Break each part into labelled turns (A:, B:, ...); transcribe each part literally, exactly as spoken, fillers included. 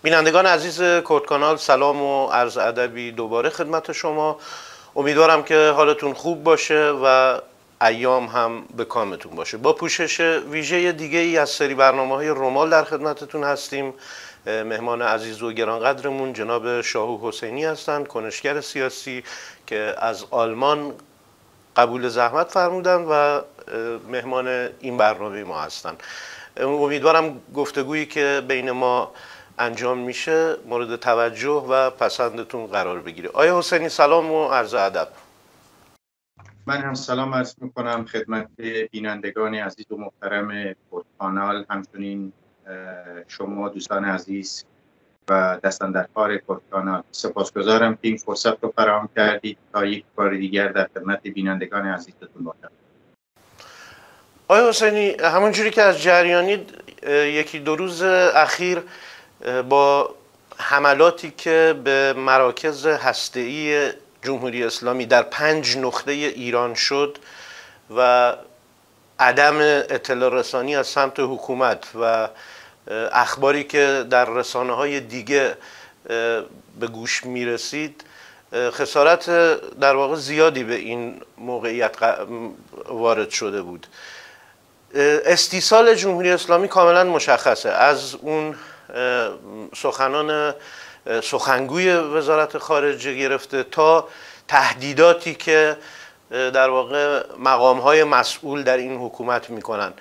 A: بینندگان عزیز کرد کانال، سلام و عرض ادبی دوباره خدمت شما. امیدوارم که حالتون خوب باشه و ایام هم به کامتون باشه. با پوشش ویژه دیگه ای از سری برنامه‌های رمال در خدمتتون هستیم. مهمان عزیز و گرانقدرمون جناب شاهو حسینی هستند، کنشگر سیاسی که از آلمان قبول زحمت فرمودن و مهمان این برنامه ما هستند. امیدوارم گفتگویی که بین ما انجام میشه مورد توجه و پسندتون قرار بگیره. آیا حسینی سلام و عرض ادب.
B: من هم سلام عرض میکنم خدمت بینندگان عزیز و محترم کرد کانال، همچنین شما دوستان عزیز و دستان در کار کرد کانال. سپاسگزارم که این فرصت رو فراهم کردید تا یک بار دیگر در خدمت بینندگان عزیزتون باشم.
A: آیا حسینی، همونجوری که از جریانی یکی دو روز اخیر با حملاتی که به مراکز هسته‌ای جمهوری اسلامی در پنج نقطه ایران شد و عدم اطلاع رسانی از سمت حکومت و اخباری که در رسانه‌های دیگه به گوش میرسید، خسارت در واقع زیادی به این موقعیت وارد شده بود. استیصال جمهوری اسلامی کاملا مشخصه، از اون سخنان سخنگوی وزارت خارجه گرفته تا تهدیداتی که در واقع مقام‌های مسئول در این حکومت میکنن.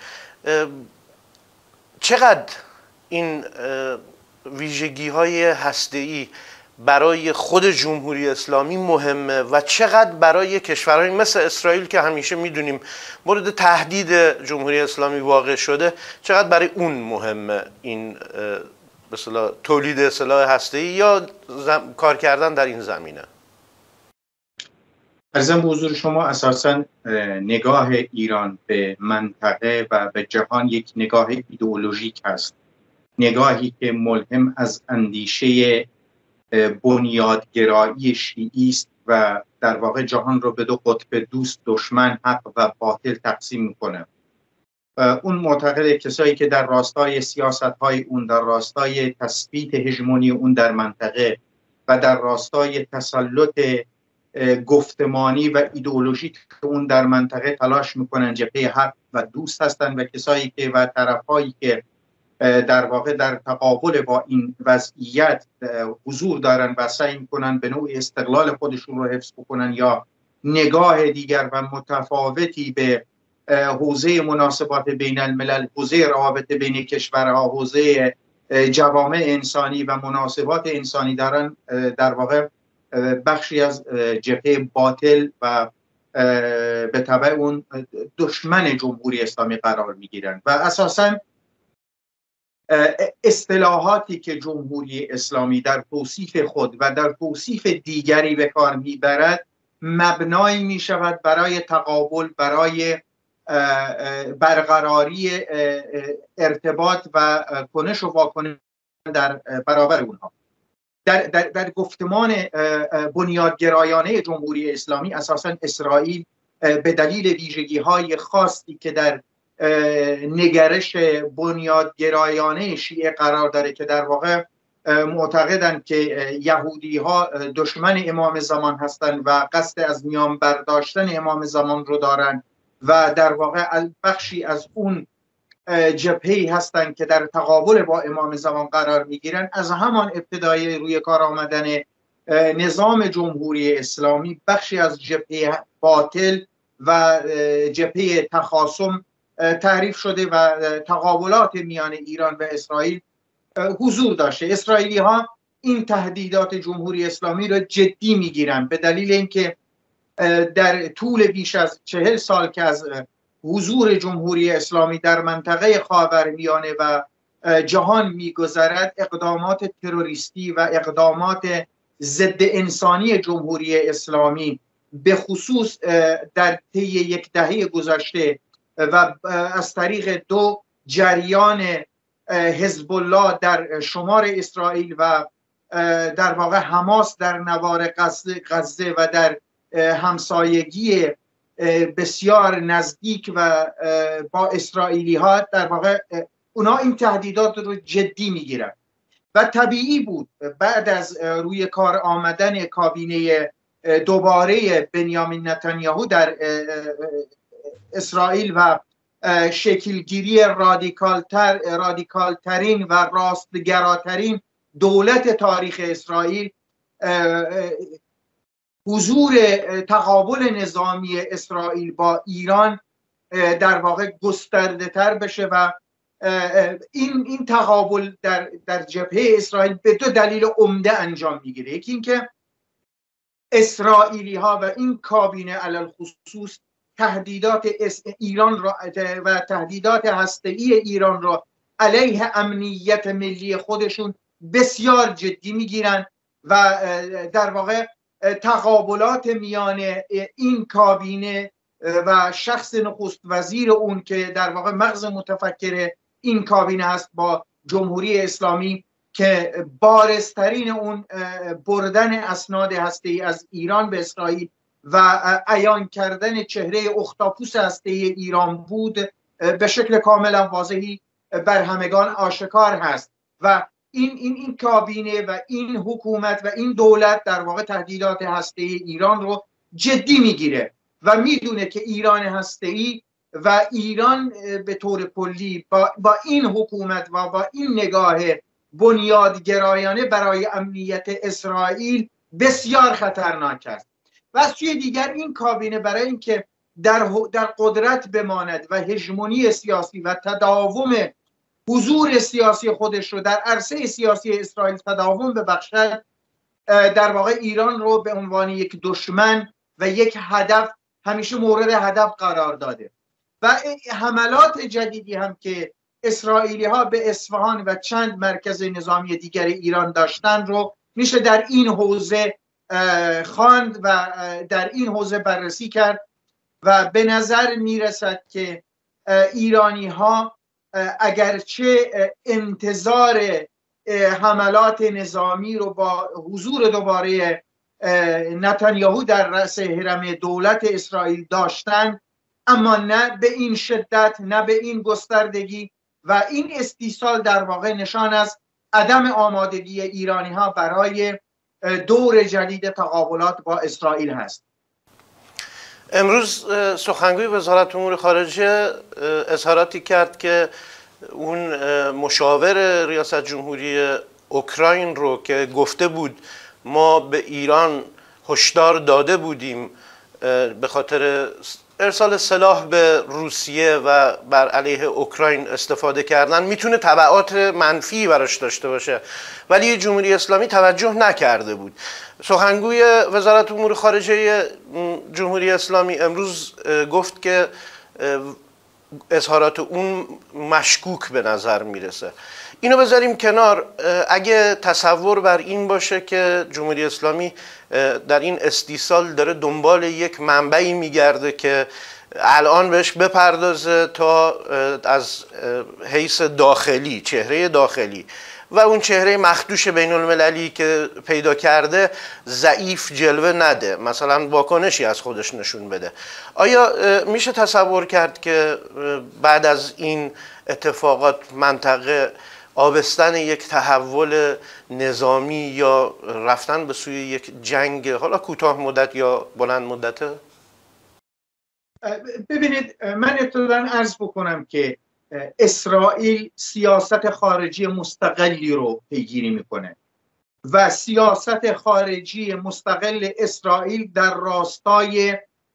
A: چقدر این ویژگی‌های هسته‌ای برای خود جمهوری اسلامی مهمه و چقدر برای کشورهای مثل اسرائیل که همیشه میدونیم مورد تهدید جمهوری اسلامی واقع شده، چقدر برای اون مهمه این به اصطلاح تولید سلاح هسته‌ای یا زم... کار کردن در این زمینه؟
B: عرضم به حضور شما، اساساً نگاه ایران به منطقه و به جهان یک نگاه ایدئولوژیک است، نگاهی که ملهم از اندیشه بنیادگرایی شیعی است و در واقع جهان رو به دو قطب دوست، دشمن، حق و باطل تقسیم میکنه. اون معتقد کسایی که در راستای سیاست‌های اون، در راستای تثبیت هژمونی اون در منطقه و در راستای تسلط گفتمانی و ایدئولوژیک اون در منطقه تلاش میکنن جبهه حق و دوست هستن و کسایی که و طرفایی که در واقع در تقابل با این وضعیت حضور دارن و سعی میکنن به نوعی استقلال خودشون رو حفظ بکنن یا نگاه دیگر و متفاوتی به حوزه مناسبات بین الملل، حوزه روابط بین کشورها، حوزه جوامع انسانی و مناسبات انسانی دارن، در واقع بخشی از جبهه باطل و به تبع اون دشمن جمهوری اسلامی قرار میگیرن و اساساً اصطلاحاتی که جمهوری اسلامی در توصیف خود و در توصیف دیگری به کار میبرد مبنایی میشود برای تقابل، برای برقراری ارتباط و کنش و واکنش در برابر اونها. در, در, در گفتمان بنیادگرایانه جمهوری اسلامی اساساً اسرائیل به دلیل ویژگی‌های خاصی که در نگرش بنیادگرایانه شیعه قرار داره که در واقع معتقدند که یهودی ها دشمن امام زمان هستند و قصد از میان برداشتن امام زمان رو دارن و در واقع بخشی از اون جبهه‌ای هستند که در تقابل با امام زمان قرار میگیرن. از همان ابتدای روی کار آمدن نظام جمهوری اسلامی بخشی از جبهه باطل و جبهه تخاصم تعریف شده و تقابلات میان ایران و اسرائیل حضور داشته. اسرائیلی ها این تهدیدات جمهوری اسلامی را جدی میگیرن به دلیل اینکه در طول بیش از چهل سال که از حضور جمهوری اسلامی در منطقه خاورمیانه و جهان میگذرد، اقدامات تروریستی و اقدامات ضد انسانی جمهوری اسلامی به خصوص در طی یک دهه گذشته و از طریق دو جریان حزب الله در شمار اسرائیل و در واقع حماس در نوار غزه و در همسایگی بسیار نزدیک و با اسرائیلی ها، در واقع اونا این تهدیدات رو جدی میگیرن و طبیعی بود بعد از روی کار آمدن کابینه دوباره بنیامین نتانیاهو در اسرائیل و شکلگیری رادیکال تر رادیکال ترین و راستگراترین دولت تاریخ اسرائیل، حضور تقابل نظامی اسرائیل با ایران در واقع گسترده تر بشه و این این تقابل در در جبهه اسرائیل به دو دلیل عمده انجام میگیره. یکی اینکه اسرائیلی ها و این کابینه علل خصوص تهدیدات ایران را و تهدیدات هسته‌ای ایران را علیه امنیت ملی خودشون بسیار جدی میگیرن و در واقع تقابلات میان این کابینه و شخص نخست وزیر اون که در واقع مغز متفکر این کابینه هست با جمهوری اسلامی که بارزترین اون بردن اسناد هسته‌ای از ایران به اسرائیل و عیان کردن چهره اختاپوس هسته‌ای ایران بود، به شکل کاملا واضحی بر همگان آشکار هست و این این این کابینه و این حکومت و این دولت در واقع تهدیدات هسته‌ای ایران رو جدی میگیره و میدونه که ایران هسته‌ای و ایران به طور کلی با, با این حکومت و با این نگاه بنیادگرایانه برای امنیت اسرائیل بسیار خطرناک است. و از سوی دیگر این کابینه برای اینکه در در قدرت بماند و هژمونی سیاسی و تداوم حضور سیاسی خودش رو در عرصه سیاسی اسرائیل تداوم ببخشد، در واقع ایران رو به عنوان یک دشمن و یک هدف همیشه مورد هدف قرار داده و حملات جدیدی هم که اسرائیلی ها به اصفهان و چند مرکز نظامی دیگر ایران داشتن رو میشه در این حوزه خواند و در این حوزه بررسی کرد و به نظر میرسد که ایرانی ها اگرچه انتظار حملات نظامی رو با حضور دوباره نتانیاهو در رأس هرم دولت اسرائیل داشتن، اما نه به این شدت، نه به این گستردگی و این استیصال در واقع نشان از عدم آمادگی ایرانی ها برای دور جدید تقابلات با اسرائیل هست.
A: امروز سخنگوی وزارت امور خارجه اظهاراتی کرد که اون مشاور ریاست جمهوری اوکراین رو که گفته بود ما به ایران هشدار داده بودیم به خاطر ارسال سلاح به روسیه و بر علیه اوکراین استفاده کردن میتونه تبعات منفی براش داشته باشه، ولی جمهوری اسلامی توجه نکرده بود. سخنگوی وزارت امور خارجه جمهوری اسلامی امروز گفت که اظهارات اون مشکوک به نظر میرسه. اینو بذاریم کنار. اگه تصور بر این باشه که جمهوری اسلامی در این استیصال داره دنبال یک منبعی میگرده که الان بهش بپردازه تا از حیث داخلی، چهره داخلی و اون چهره مخدوش بین المللی که پیدا کرده ضعیف جلوه نده، مثلا واکنشی از خودش نشون بده، آیا میشه تصور کرد که بعد از این اتفاقات منطقه آبستن یک تحول نظامی یا رفتن به سوی یک جنگ حالا کوتاه مدت یا بلند مدته؟
B: ببینید، من ابتداً عرض بکنم که اسرائیل سیاست خارجی مستقلی رو پیگیری میکنه و سیاست خارجی مستقل اسرائیل در راستای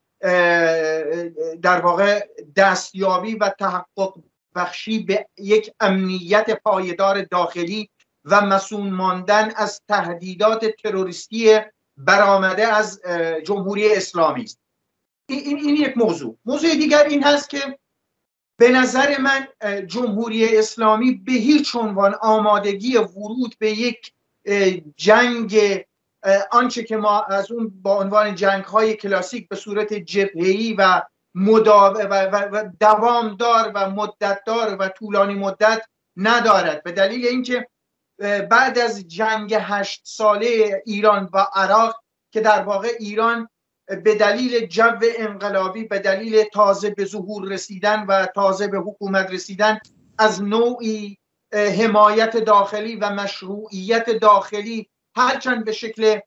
B: در واقع دستیابی و تحقق بخشی به یک امنیت پایدار داخلی و مسئول ماندن از تهدیدات تروریستی برآمده از جمهوری اسلامی است. این این یک موضوع. موضوع دیگر این هست که به نظر من جمهوری اسلامی به هیچ عنوان آمادگی ورود به یک جنگ آنچه که ما از اون با عنوان جنگ‌های کلاسیک به صورت جبهه‌ای و مداوم و, و, و دوامدار و مدتدار و طولانی مدت ندارد، به دلیل اینکه بعد از جنگ هشت ساله ایران و عراق که در واقع ایران به دلیل جو انقلابی، به دلیل تازه به ظهور رسیدن و تازه به حکومت رسیدن از نوعی حمایت داخلی و مشروعیت داخلی، هرچند به شکل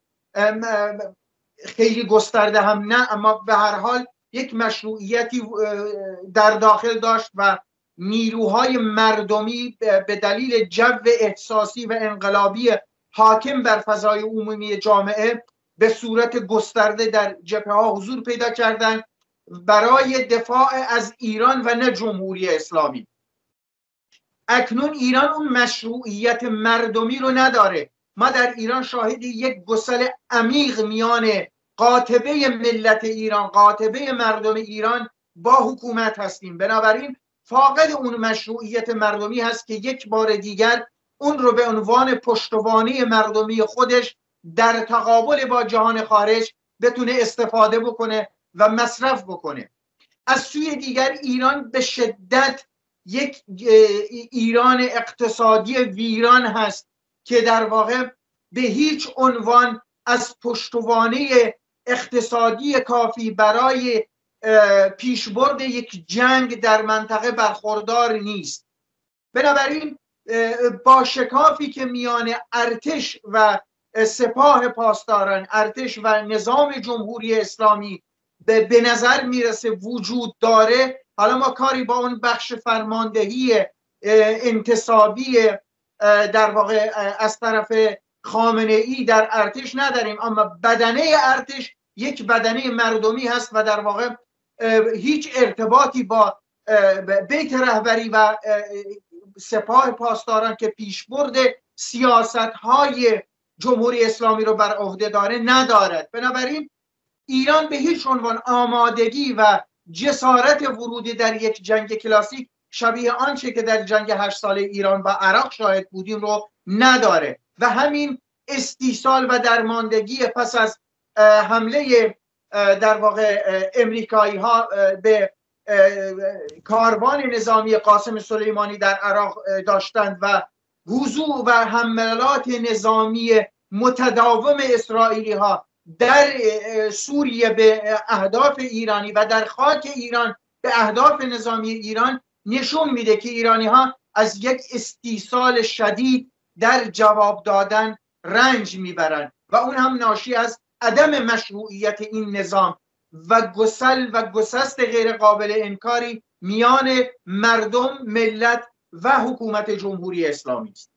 B: خیلی گسترده هم نه، اما به هر حال یک مشروعیتی در داخل داشت و نیروهای مردمی به دلیل جو احساسی و انقلابی حاکم بر فضای عمومی جامعه به صورت گسترده در جبهه ها حضور پیدا کردند برای دفاع از ایران و نه جمهوری اسلامی. اکنون ایران اون مشروعیت مردمی رو نداره. ما در ایران شاهد یک گسل عمیق میان قاطبه ملت ایران، قاطبه مردم ایران با حکومت هستیم. بنابراین فاقد اون مشروعیت مردمی هست که یک بار دیگر اون رو به عنوان پشتوانه مردمی خودش در تقابل با جهان خارج بتونه استفاده بکنه و مصرف بکنه. از سوی دیگر ایران به شدت یک ایران اقتصادی ویران هست که در واقع به هیچ عنوان از پشتوانه اقتصادی کافی برای پیشبرد یک جنگ در منطقه برخوردار نیست. بنابراین با شکافی که میان ارتش و سپاه پاسداران، ارتش و نظام جمهوری اسلامی به نظر میرسه وجود داره، حالا ما کاری با اون بخش فرماندهی انتصابی در واقع از طرف خامنه ای در ارتش نداریم، اما بدنه ارتش یک بدنه مردمی هست و در واقع هیچ ارتباطی با بیت رهبری و سپاه پاسداران که پیشبرد سیاست‌های جمهوری اسلامی رو بر عهده داره ندارد. بنابراین ایران به هیچ عنوان آمادگی و جسارت ورودی در یک جنگ کلاسیک شبیه آنچه که در جنگ هشت ساله ایران با عراق شاهد بودیم رو نداره و همین استیصال و درماندگی پس از حمله در واقع امریکایی ها به کاروان نظامی قاسم سلیمانی در عراق داشتند و حضور و حملات نظامی متداوم اسرائیلی ها در سوریه به اهداف ایرانی و در خاک ایران به اهداف نظامی ایران نشون میده که ایرانی ها از یک استیصال شدید در جواب دادن رنج میبرند و اون هم ناشی از عدم مشروعیت این نظام و گسل و گسست غیر قابل انکاری میان مردم، ملت و حکومت جمهوری اسلامی است.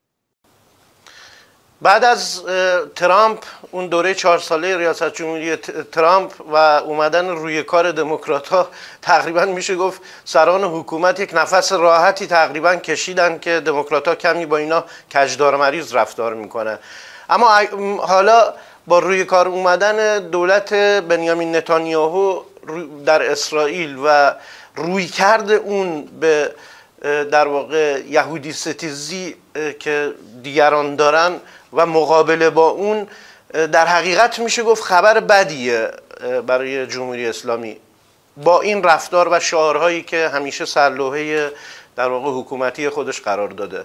A: بعد از ترامپ، اون دوره چهار ساله ریاست جمهوری ترامپ و اومدن روی کار دموکرات ها، تقریبا میشه گفت سران حکومت یک نفس راحتی تقریبا کشیدن که دموکرات ها کمی با اینا کجدار مریض رفتار میکنه. اما حالا با روی کار اومدن دولت بنیامین نتانیاهو در اسرائیل و روی کرد اون به در واقع یهودی ستیزی که دیگران دارن و مقابله با اون، در حقیقت میشه گفت خبر بدیه برای جمهوری اسلامی با این رفتار و شعارهایی که همیشه سرلوحه در واقع حکومتی خودش قرار داده.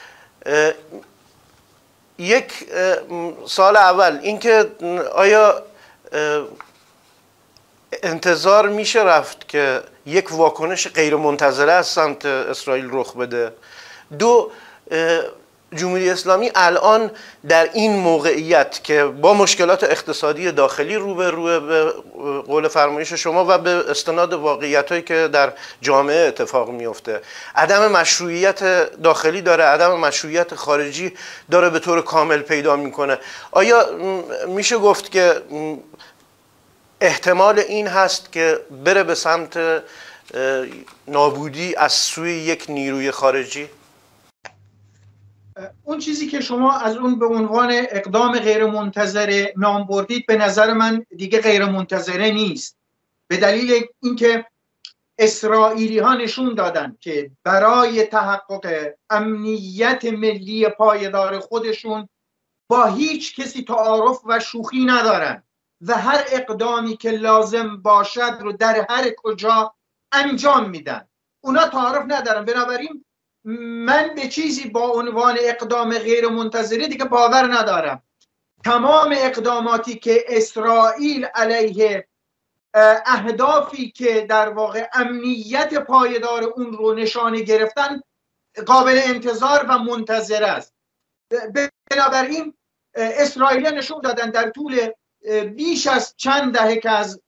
A: یک سال اول اینکه آیا انتظار میشه رفت که یک واکنش غیر منتظره از سمت اسرائیل رخ بده؟ دو، جمهوری اسلامی الان در این موقعیت که با مشکلات اقتصادی داخلی رو به رو به قول فرمایش شما و به استناد واقعیتایی که در جامعه اتفاق میفته، عدم مشروعیت داخلی داره، عدم مشروعیت خارجی داره به طور کامل پیدا میکنه، آیا میشه گفت که احتمال این هست که بره به سمت نابودی از سوی یک نیروی خارجی؟
B: اون چیزی که شما از اون به عنوان اقدام غیر منتظره نام بردید به نظر من دیگه غیر منتظره نیست، به دلیل اینکه اسرائیلی ها نشون دادن که برای تحقق امنیت ملی پایدار خودشون با هیچ کسی تعارف و شوخی ندارن و هر اقدامی که لازم باشد رو در هر کجا انجام میدن. اونا تعارف ندارن. بنابراین من به چیزی با عنوان اقدام غیر منتظره دیگه باور ندارم. تمام اقداماتی که اسرائیل علیه اهدافی که در واقع امنیت پایدار اون رو نشانه گرفتن قابل انتظار و منتظر است. بنابراین اسرائیل نشون دادن در طول بیش از چند دهه که از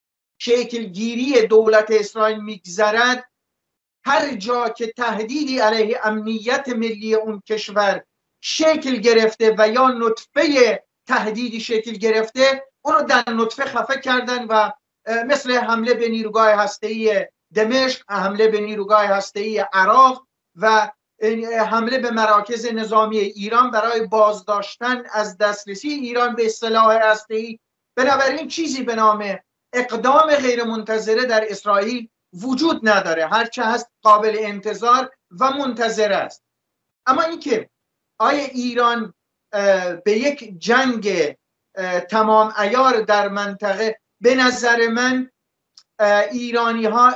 B: شکلگیری دولت اسرائیل میگذرد، هر جا که تهدیدی علیه امنیت ملی اون کشور شکل گرفته و یا نطفه تهدیدی شکل گرفته، اونو در نطفه خفه کردن و مثل حمله به نیروگاه هسته‌ای دمشق، حمله به نیروگاه هسته‌ای عراق و حمله به مراکز نظامی ایران برای بازداشتن از دسترسی ایران به سلاح هسته‌ای. بنابراین چیزی به نام اقدام غیر منتظره در اسرائیل وجود نداره، هرچه هست قابل انتظار و منتظر است. اما اینکه آیا ایران به یک جنگ تمام عیار در منطقه، به نظر من ایرانی ها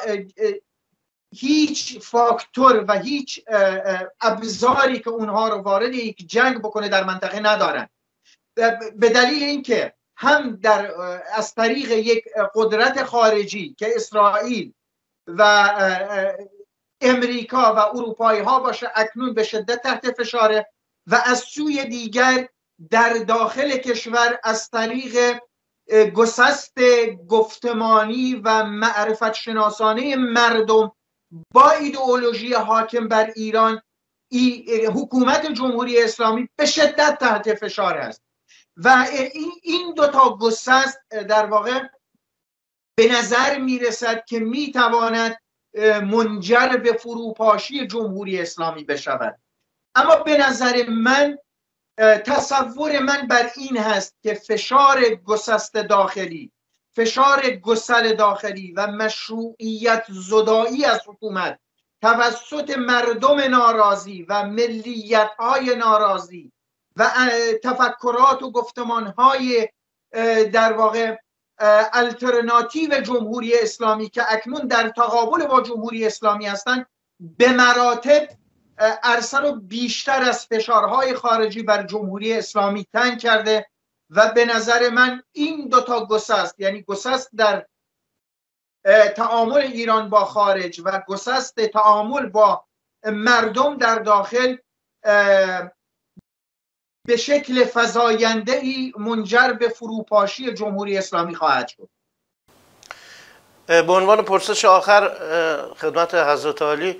B: هیچ فاکتور و هیچ ابزاری که اونها رو وارد یک جنگ بکنه در منطقه ندارن، به دلیل اینکه هم در از طریق یک قدرت خارجی که اسرائیل و امریکا و اروپایی ها باشه اکنون به شدت تحت فشاره، و از سوی دیگر در داخل کشور از طریق گسست گفتمانی و معرفت شناسانه مردم با ایدئولوژی حاکم بر ایران، حکومت جمهوری اسلامی به شدت تحت فشار است و این دو تا گسست در واقع به نظر میرسد که میتواند منجر به فروپاشی جمهوری اسلامی بشود. اما به نظر من، تصور من بر این هست که فشار گسست داخلی، فشار گسل داخلی و مشروعیت زدایی از حکومت توسط مردم ناراضی و ملیت‌های ناراضی و تفکرات و گفتمان‌های در واقع الترناتیو جمهوری اسلامی که اکنون در تقابل با جمهوری اسلامی هستند، به مراتب عرصه رو بیشتر از فشارهای خارجی بر جمهوری اسلامی تنگ کرده و به نظر من این دوتا گسست، یعنی گسست در تعامل ایران با خارج و گسست تعامل با مردم در داخل، به شکل فزاینده‌ای منجر به فروپاشی جمهوری اسلامی خواهد شد.
A: به عنوان پرسش آخر خدمت حضرت عالی،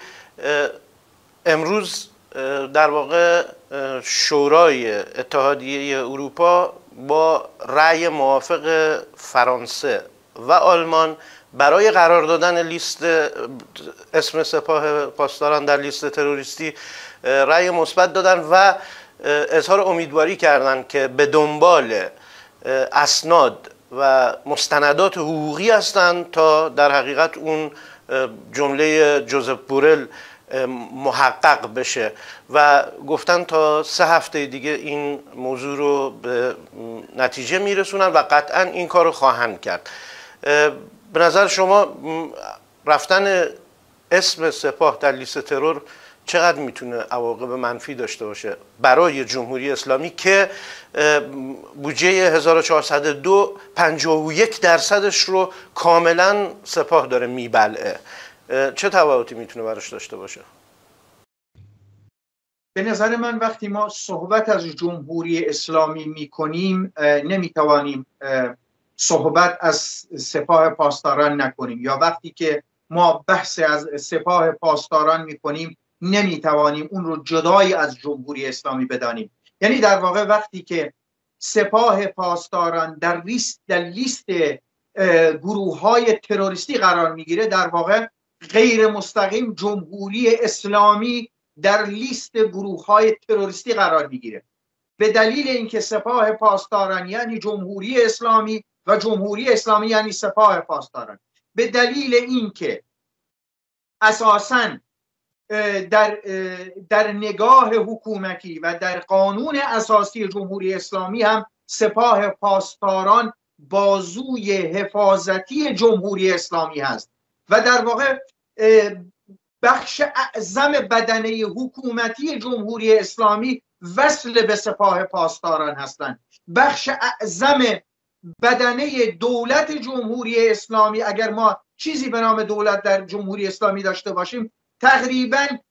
A: امروز در واقع شورای اتحادیه اروپا با رأی موافق فرانسه و آلمان برای قرار دادن لیست اسم سپاه پاسداران در لیست تروریستی رأی مثبت دادن و اظهار امیدواری کردند که به دنبال اسناد و مستندات حقوقی هستند تا در حقیقت اون جمله جوزف بورل محقق بشه و گفتن تا سه هفته دیگه این موضوع رو به نتیجه میرسونن و قطعا این کار رو خواهند کرد. به نظر شما رفتن اسم سپاه در لیست ترور چقدر میتونه عواقب منفی داشته باشه برای جمهوری اسلامی که بودجه هزار و چهارصد و دو پنجاه و یک درصدش رو کاملا سپاه داره میبلعه؟ چه تبعاتی میتونه براش داشته باشه؟
B: به نظر من وقتی ما صحبت از جمهوری اسلامی میکنیم نمیتوانیم صحبت از سپاه پاسداران نکنیم، یا وقتی که ما بحث از سپاه پاسداران میکنیم نمیتوانیم اون رو جدای از جمهوری اسلامی بدانیم. یعنی در واقع وقتی که سپاه پاسداران در لیست در لیست گروه های تروریستی قرار میگیره، در واقع غیر مستقیم جمهوری اسلامی در لیست گروه های تروریستی قرار میگیره، به دلیل اینکه سپاه پاسداران یعنی جمهوری اسلامی و جمهوری اسلامی یعنی سپاه پاسداران، به دلیل اینکه اساساً در در نگاه حکومتی و در قانون اساسی جمهوری اسلامی هم سپاه پاسداران بازوی حفاظتی جمهوری اسلامی هست و در واقع بخش اعظم بدنه حکومتی جمهوری اسلامی وصل به سپاه پاسداران هستند. بخش اعظم بدنه دولت جمهوری اسلامی، اگر ما چیزی به نام دولت در جمهوری اسلامی داشته باشیم، تقریبا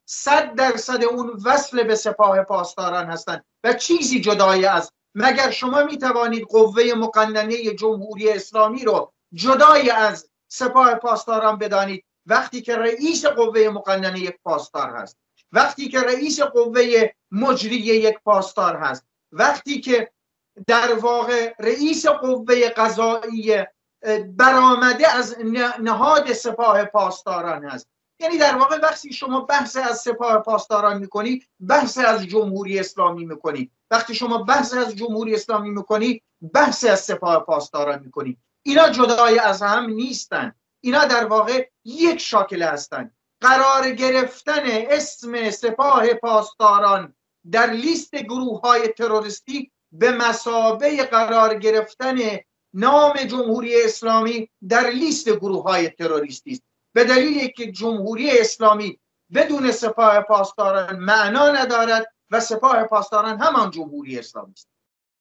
B: صد درصد اون وصل به سپاه پاسداران هستند و چیزی جدای از. مگر شما می توانید قوه مقننه جمهوری اسلامی رو جدای از سپاه پاسداران بدانید وقتی که رئیس قوه مقننه یک پاسدار هست، وقتی که رئیس قوه مجریه یک پاسدار هست، وقتی که در واقع رئیس قوه قضایی برآمده از نهاد سپاه پاسداران هست. یعنی در واقع وقتی شما بحث از سپاه پاسداران میکنی بحث از جمهوری اسلامی میکنی، وقتی شما بحث از جمهوری اسلامی میکنی بحث از سپاه پاسداران میکنی. اینا جدای از هم نیستن، اینا در واقع یک شاکله هستند. قرار گرفتن اسم سپاه پاسداران در لیست گروه های تروریستی به مثابه قرار گرفتن نام جمهوری اسلامی در لیست گروه های تروریستی است، به دلیل که جمهوری اسلامی بدون سپاه پاسداران معنا ندارد و سپاه پاسداران همان جمهوری اسلامی است.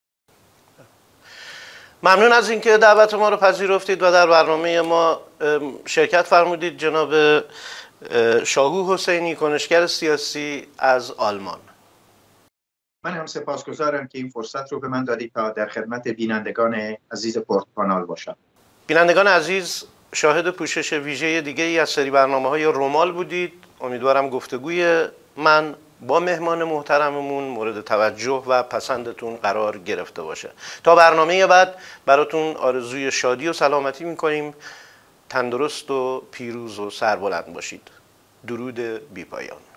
A: ممنون از اینکه دعوت ما رو پذیرفتید و در برنامه ما شرکت فرمودید. جناب شاهو حسینی، کنشگر سیاسی از آلمان.
B: من هم سپاسگزارم که این فرصت رو به من دادید تا در خدمت بینندگان عزیز پورت کانال باشم.
A: بینندگان عزیز، شاهد پوشش ویژه دیگه ای از سری برنامه‌های رومال بودید. امیدوارم گفتگوی من با مهمان محترممون مورد توجه و پسندتون قرار گرفته باشه. تا برنامه بعد براتون آرزوی شادی و سلامتی میکنیم. تندرست و پیروز و سربلند باشید. درود بی پایان.